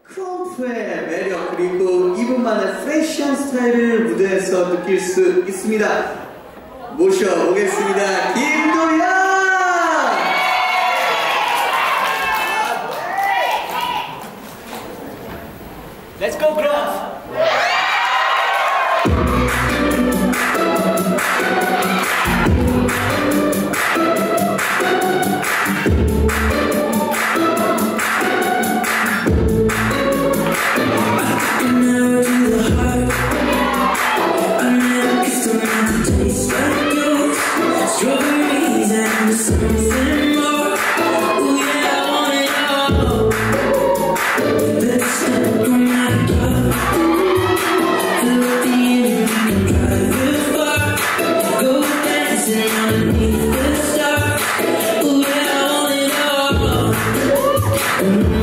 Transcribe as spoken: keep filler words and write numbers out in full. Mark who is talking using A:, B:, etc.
A: 크럼프의 매력 그리고 이분만의 프레시한 스타일을 무대에서 느낄 수 있습니다. 모셔보겠습니다. 김도현!
B: Let's go, Crump!
C: Strawberries and something more. Oh yeah, I want it all. Let's step on my door. Fill the engine, we can drive it far. Go dancing underneath the stars. Oh yeah, I want it all.